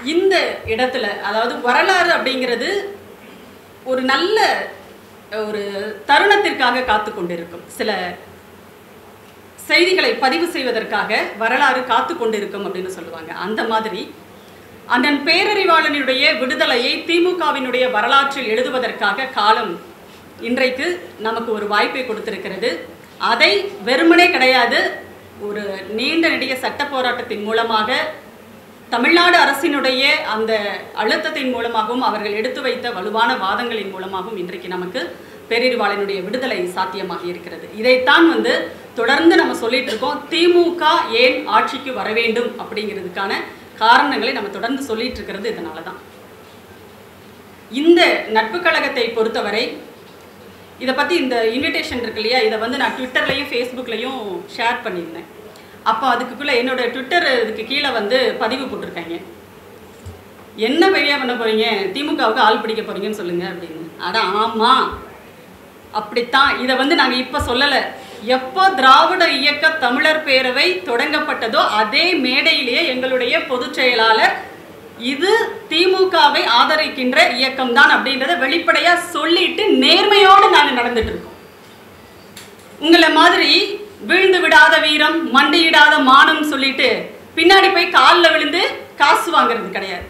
இந்த இடத்துல அதாவது வரலாறு அப்படிங்கிறது ஒரு நல்ல ஒரு தருணத்திற்காக காத்து கொண்டிருக்கும். சில செய்திகளை பதிவு செய்வதற்காக வரலாறு காத்து கொண்டிருக்கும் அப்படின்னு சொல்லுவாங்க. அந்த மாதிரி அண்ணன் பேரறிவாளனுடைய விடுதலையை திமுகவினுடைய வரலாற்றில் எழுதுவதற்காக காலம் இன்றைக்கு நமக்கு ஒரு வாய்ப்பை கொடுத்திருக்கிறது. அதை வெறுமனே கிடையாது, ஒரு நீண்ட நெடிய சட்ட போராட்டத்தின் மூலமாக தமிழ்நாடு அரசினுடைய அந்த அழுத்தத்தின் மூலமாகவும் அவர்கள் எடுத்து வைத்த வலுவான வாதங்களின் மூலமாகவும் இன்றைக்கு நமக்கு பேரறிவாளனுடைய விடுதலை சாத்தியமாகி இருக்கிறது. இதைத்தான் தொடர்ந்து நம்ம சொல்லிட்டு இருக்கோம். திமுக ஏன் ஆட்சிக்கு வர வேண்டும் அப்படிங்கிறதுக்கான காரணங்களை நம்ம தொடர்ந்து சொல்லிட்டு இருக்கிறது இதனால தான். இந்த நட்பு கழகத்தை பொறுத்தவரை இதை பற்றி இந்த இன்விடேஷன் இருக்கு இல்லையா, இதை நான் ட்விட்டர்லையும் ஃபேஸ்புக்லையும் ஷேர் பண்ணியிருந்தேன். அப்போ அதுக்குள்ளே என்னோட ட்விட்டர் இதுக்கு கீழே பதிவு போட்டிருக்காங்க, என்ன பெரியா பண்ண போகிறீங்க, திமுகவுக்கு ஆள் பிடிக்க போகிறீங்கன்னு சொல்லுங்கள் அப்படின்னு. அட ஆமாம், அப்படித்தான். இதை நாங்கள் இப்போ சொல்லலை. எப்போ திராவிட இயக்க தமிழர் பேரவை தொடங்கப்பட்டதோ அதே மேடையிலேயே எங்களுடைய பொதுச் செயலாளர் இது திமுகவை ஆதரிக்கின்ற இயக்கம் தான் அப்படின்றத வெளிப்படையாக சொல்லிட்டு நேர்மையோடு நாங்கள் நடந்துட்டு இருக்கோம். உங்களை மாதிரி விழுந்து விடாத வீரம் மண்டியிடாத மானம் சொல்லிட்டு பின்னாடி போய் காலில் விழுந்து காசு வாங்கிறது கிடையாது.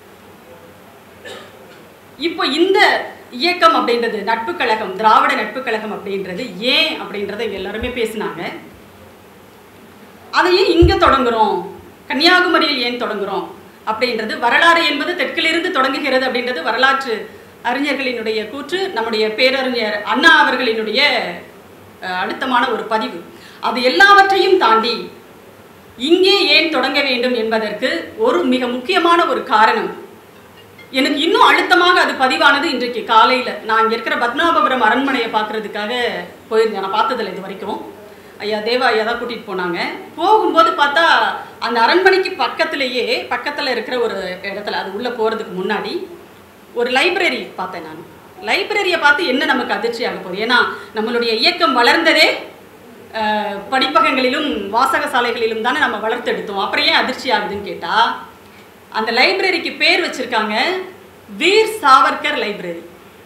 இப்போ இந்த இயக்கம் அப்படின்றது நட்பு கழகம், திராவிட நட்பு கழகம் அப்படின்றது ஏன் அப்படின்றத இங்கே எல்லாருமே பேசினாங்க. அதை ஏன் இங்கே தொடங்குறோம், கன்னியாகுமரியில் ஏன் தொடங்குறோம் அப்படின்றது, வரலாறு என்பது தெற்கிலிருந்து தொடங்குகிறது அப்படின்றது வரலாற்று அறிஞர்களினுடைய கூற்று, நம்முடைய பேரறிஞர் அண்ணா அவர்களினுடைய அழுத்தமான ஒரு பதிவு. அது எல்லாவற்றையும் தாண்டி இங்கே ஏன் தொடங்க வேண்டும் என்பதற்கு ஒரு மிக முக்கியமான ஒரு காரணம் எனக்கு இன்னும் அழுத்தமாக அது பதிவானது. இன்றைக்கு காலையில் நான் இங்கே இருக்கிற பத்மநாபபுரம் அரண்மனையை பார்க்குறதுக்காக போயிருந்தேன். நான் பார்த்ததில்லை இது வரைக்கும். ஐயா தேவா ஐயா தான் கூட்டிகிட்டு போனாங்க. போகும்போது பார்த்தா அந்த அரண்மனைக்கு பக்கத்தில் இருக்கிற ஒரு இடத்துல, அது உள்ளே போகிறதுக்கு முன்னாடி ஒரு லைப்ரரி பார்த்தேன். நான் லைப்ரரியை பார்த்து என்ன நமக்கு அதிர்ச்சி ஆக போகுது, ஏன்னா நம்மளுடைய இயக்கம் வளர்ந்ததே படிப்பகங்களிலும் வாசக சாலைகளிலும் தானே நம்ம வளர்த்தெடுத்தோம். அப்புறம் ஏன் அதிர்ச்சி ஆகுதுன்னு கேட்டால், அந்த லைப்ரரிக்கு பேர் வச்சிருக்காங்க வீர் சாவர்கர் லைப்ரரி.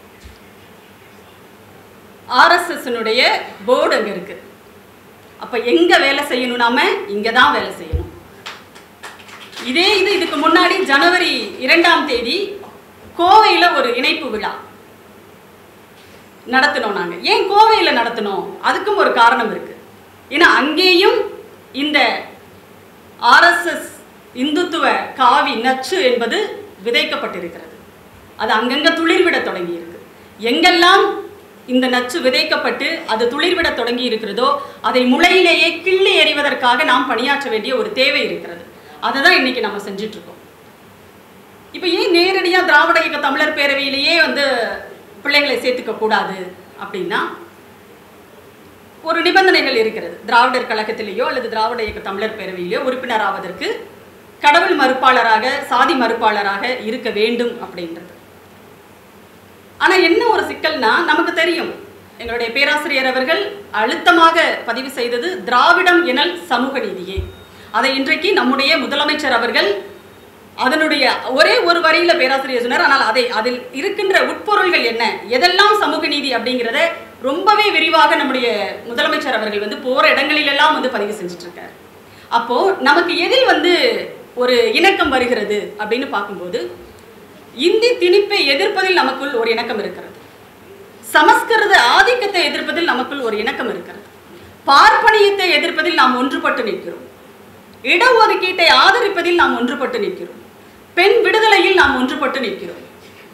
ஆர்எஸ்எஸ்னுடைய போர்டு அங்கே இருக்கு. அப்போ எங்கே வேலை செய்யணும், நாம இங்கே தான் வேலை செய்யணும். இதுக்கு முன்னாடி ஜனவரி 2ஆம் தேதி கோவையில் ஒரு இணைப்பு விழா நடத்தினோம். நாங்கள் ஏன் கோவையில் நடத்தினோம், அதுக்கும் ஒரு காரணம் இருக்கு. ஏன்னா அங்கேயும் இந்த ஆர்எஸ்எஸ் இந்துத்துவ காவி நச்சு என்பது விதைக்கப்பட்டிருக்கிறது. அது அங்கங்கே துளிர்விட தொடங்கி இருக்கு. எங்கெல்லாம் இந்த நச்சு விதைக்கப்பட்டு அது துளிர்விட தொடங்கி இருக்கிறதோ அதை முளையிலேயே கிள்ளி எறிவதற்காக நாம் பணியாற்ற வேண்டிய ஒரு தேவை இருக்கிறது. அதை தான் இன்னைக்கு நம்ம செஞ்சுட்டு இருக்கோம். இப்போ ஏன் நேரடியாக திராவிட இயக்க தமிழர் பேரவையிலேயே பிள்ளைகளை சேர்த்துக்க கூடாது அப்படின்னா, ஒரு நிபந்தனைகள் இருக்கிறது. திராவிடர் கழகத்திலேயோ அல்லது திராவிட இயக்க தமிழர் பேரவையிலேயோ உறுப்பினர் ஆவதற்கு கடவுள் மறுப்பாளராக சாதி மறுப்பாளராக இருக்க வேண்டும் அப்படின்றது. ஆனால் என்ன ஒரு சிக்கல்னா, நமக்கு தெரியும் எங்களுடைய பேராசிரியர் அவர்கள் அழுத்தமாக பதிவு செய்தது திராவிடம் எனல் சமூக நீதியே. அதை இன்றைக்கு நம்முடைய முதலமைச்சர் அவர்கள் அதனுடைய ஒரே ஒரு வரியில பேராசிரியர் சொன்னார். ஆனால் அதில் இருக்கின்ற உட்பொருள்கள் என்ன, எதெல்லாம் சமூக நீதி அப்படிங்கிறத ரொம்பவே விரிவாக நம்முடைய முதலமைச்சர் அவர்கள் போற இடங்களிலெல்லாம் பதிவு செஞ்சுட்டு இருக்காரு. அப்போ நமக்கு எதில் ஒரு இணக்கம் வருகிறது அப்படின்னு பார்க்கும்போது, இந்தி திணிப்பை எதிர்ப்பதில் நமக்குள் ஒரு இணக்கம் இருக்கிறது, சமஸ்கிருத ஆதிக்கத்தை எதிர்ப்பதில் நமக்குள் ஒரு இணக்கம் இருக்கிறது, பார்ப்பனியத்தை எதிர்ப்பதில் நாம் ஒன்றுபட்டு நிற்கிறோம், இடஒதுக்கீட்டை ஆதரிப்பதில் நாம் ஒன்றுபட்டு நிற்கிறோம், பெண் விடுதலையில் நாம் ஒன்றுபட்டு நிற்கிறோம்.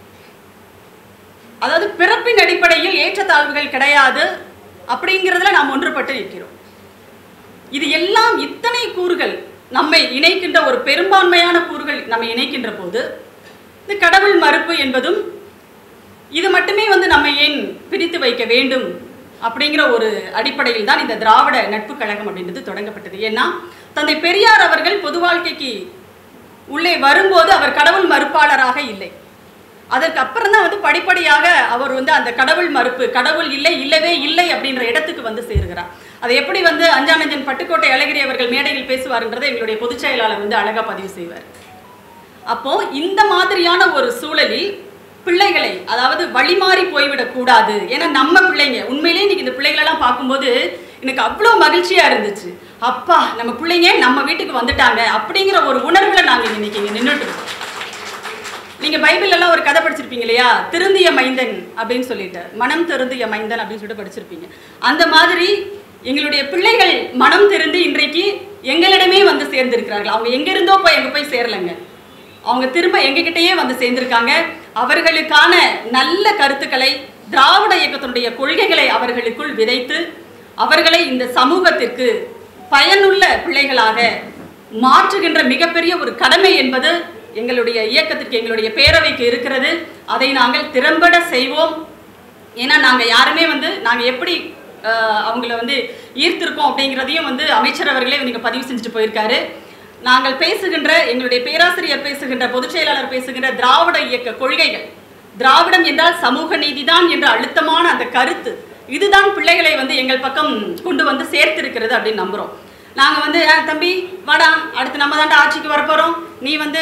அதாவது பிறப்பின் அடிப்படையில் ஏற்றத்தாழ்வுகள் கிடையாது அப்படிங்கிறதுல நாம் ஒன்றுபட்டு நிற்கிறோம். இது எல்லாம் இத்தனை கூறுகள் நம்மை இணைக்கின்ற ஒரு பெரும்பான்மையான கூறுகள் நம்மை இணைக்கின்ற போது, இந்த கடவுள் மறுப்பு என்பதும் இது மட்டுமே நம்மை ஏன் பிரித்து வைக்க வேண்டும் அப்படிங்கிற ஒரு அடிப்படையில் தான் இந்த திராவிட நட்பு கழகம் அப்படின்றது தொடங்கப்பட்டது. ஏன்னா தந்தை பெரியார் அவர்கள் பொது வாழ்க்கைக்கு உள்ளே வரும்போது அவர் கடவுள் மறுப்பாளராக இல்லை. அதற்கு அப்புறம் தான் படிப்படியாக அவர் அந்த கடவுள் மறுப்பு, கடவுள் இல்லை, இல்லவே இல்லை அப்படின்ற இடத்துக்கு சேருகிறார். அதை எப்படி அஞ்சானஞ்சன் பட்டுக்கோட்டை அழகிரி அவர்கள் மேடையில் பேசுவார்ன்றதை எங்களுடைய பொதுச் செயலாளர் அழகா பதிவு செய்வார். அப்போ இந்த மாதிரியான ஒரு சூழலில் பிள்ளைகளை, அதாவது வழிமாறி போய்விடக்கூடாது. ஏன்னா நம்ம பிள்ளைங்க, உண்மையிலேயே இன்னைக்கு இந்த பிள்ளைகளெல்லாம் பார்க்கும்போது எனக்கு அவ்வளோ மகிழ்ச்சியாக இருந்துச்சு. அப்பா நம்ம பிள்ளைங்க நம்ம வீட்டுக்கு வந்துட்டாங்க அப்படிங்கிற ஒரு உணர்வில் நாங்கள் இன்னைக்கு இங்கே நின்றுட்டு இருக்கோம். நீங்கள் பைபிளெல்லாம் ஒரு கதை படிச்சிருப்பீங்க இல்லையா, திருந்திய மைந்தன் அப்படின்னு சொல்லிட்டு, மனம் திருந்திய மைந்தன் அப்படின்னு சொல்லிட்டு படிச்சிருப்பீங்க. அந்த மாதிரி எங்களுடைய பிள்ளைகள் மனம் திருந்து இன்றைக்கு எங்களிடமே வந்து சேர்ந்திருக்கிறார்கள். அவங்க எங்கிருந்தோ எங்கே போய் சேரலைங்க, அவங்க திரும்ப எங்ககிட்டயே வந்து சேர்ந்திருக்காங்க. அவர்களுக்கான நல்ல கருத்துக்களை, திராவிட இயக்கத்தினுடைய கொள்கைகளை அவர்களுக்குள் விதைத்து அவர்களை இந்த சமூகத்திற்கு பயனுள்ள பிள்ளைகளாக மாற்றுகின்ற மிகப்பெரிய ஒரு கடமை என்பது எங்களுடைய இயக்கத்திற்கு, எங்களுடைய பேரவைக்கு இருக்கிறது. அதை நாங்கள் திறம்பட செய்வோம். ஏன்னா நாங்கள் யாருமே வந்து நாங்கள் எப்படி அவங்கள வந்து ஈர்த்திருக்கோம் அப்படிங்கிறதையும் வந்து அமைச்சர் அவர்களே நீங்கள் பதிவு செஞ்சுட்டு போயிருக்காரு. நாங்கள் பேசுகின்ற, எங்களுடைய பேராசிரியர் பேசுகின்ற, பொதுச் செயலாளர் பேசுகின்ற திராவிட இயக்க கொள்கைகள், திராவிடம் என்றால் சமூக நீதிதான் என்ற அழுத்தமான அந்த கருத்து, இதுதான் பிள்ளைகளை வந்து எங்கள் பக்கம் கொண்டு வந்து சேர்த்திருக்கிறது அப்படின்னு நம்புகிறோம். நாங்கள் வந்து தம்பி வாடா, அடுத்து நம்ம தாண்டா ஆட்சிக்கு வரப்போகிறோம், நீ வந்து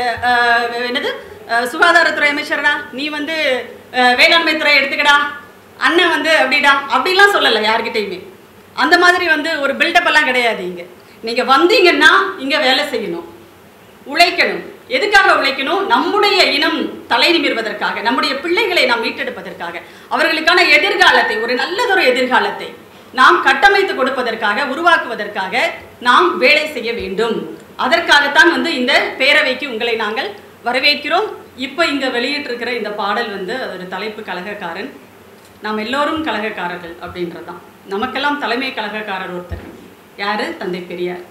என்னது சுகாதாரத்துறை அமைச்சர்டா, நீ வந்து வேளாண்மை துறை எடுத்துக்கடா, அண்ணன் வந்து அப்படிடா அப்படிலாம் சொல்லலை யார்கிட்டையுமே. அந்த மாதிரி வந்து ஒரு பில்டப் எல்லாம் கிடையாது. இங்கே நீங்கள் வந்தீங்கன்னா இங்கே வேலை செய்யணும், உழைக்கணும். எதுக்காக உழைக்கணும்? நம்முடைய இனம் தலை நிமிர்வதற்காக, நம்முடைய பிள்ளைகளை நாம் மீட்டெடுப்பதற்காக, அவர்களுக்கான எதிர்காலத்தை, ஒரு நல்லதொரு எதிர்காலத்தை நாம் கட்டமைத்து கொடுப்பதற்காக, உருவாக்குவதற்காக நாம் வேலை செய்ய வேண்டும். அதற்காகத்தான் வந்து இந்த பேரவைக்கு உங்களை நாங்கள் வரவேற்கிறோம். இப்போ இங்கே வெளியிட்டிருக்கிற இந்த பாடல் வந்து அதோட தலைப்பு கலகக்காரன். நாம் எல்லோரும் கலகக்காரர்கள் அப்படின்றது தான். நமக்கெல்லாம் தலைமை கலகக்காரர் ஒருத்தர். யார்? தந்தை பெரியார்.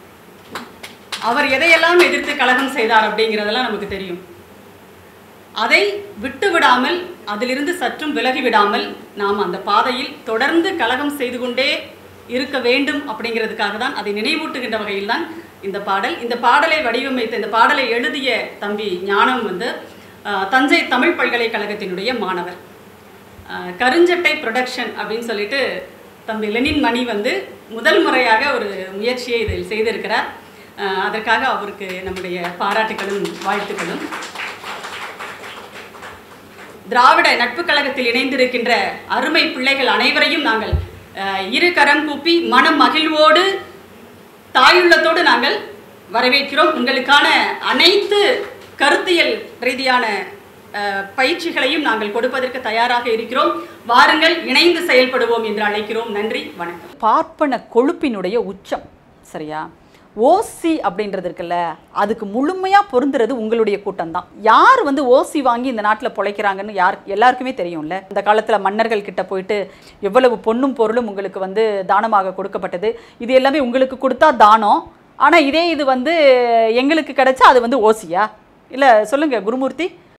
அவர் எதையெல்லாம் எதிர்த்து கலகம் செய்தார் அப்படிங்கிறதெல்லாம் நமக்கு தெரியும். அதை விட்டு விடாமல், அதிலிருந்து சற்றும் விலகி விடாமல் நாம் அந்த பாதையில் தொடர்ந்து கலகம் செய்து கொண்டே இருக்க வேண்டும் அப்படிங்கிறதுக்காக தான், அதை நினைவூட்டுகின்ற வகையில் தான் இந்த பாடல். இந்த பாடலை வடிவமைத்த, இந்த பாடலை எழுதிய தம்பி ஞானம் வந்து தஞ்சை தமிழ் பல்கலைக்கழகத்தினுடைய மாணவர். கருஞ்சட்டை ப்ரொடக்ஷன் அப்படின்னு சொல்லிட்டு தம்பி லெனின் மணி வந்து முதல் முறையாக ஒரு முயற்சியை இதில் செய்திருக்கிறார். அதற்காக அவருக்கு நம்முடைய பாராட்டுகளும் வாழ்த்துக்களும். திராவிட நட்பு கழகத்தில் இணைந்திருக்கின்ற அருமை பிள்ளைகள் அனைவரையும் நாங்கள் இரு கரம் கூப்பி மன மகிழ்வோடு தாயுள்ளத்தோடு நாங்கள் வரவேற்கிறோம். உங்களுக்கான அனைத்து கருத்தியல் ரீதியான பயிற்சிகளையும் நாங்கள் கொடுப்பதற்கு தயாராக இருக்கிறோம். வாருங்கள், இணைந்து செயல்படுவோம் என்று அழைக்கிறோம். நன்றி, வணக்கம். பார்ப்பன கொழுப்பினுடைய உச்சம், சரியா? ஓசி அப்படின்றது இருக்குல்ல, அதுக்கு முழுமையாக பொருந்துறது உங்களுடைய கூட்டம் தான். யார் வந்து ஓசி வாங்கி இந்த நாட்டில் பிழைக்கிறாங்கன்னு எல்லாருக்குமே தெரியும்ல. இந்த காலத்தில் மன்னர்கள் கிட்ட போயிட்டு எவ்வளவு பொண்ணும் பொருளும் உங்களுக்கு வந்து தானமாக கொடுக்கப்பட்டது, இது எல்லாமே உங்களுக்கு கொடுத்தா தானம். ஆனால் இதே இது வந்து எங்களுக்கு கிடைச்சா அது வந்து ஓசியா? இல்லை சொல்லுங்கள் குருமூர்த்தி.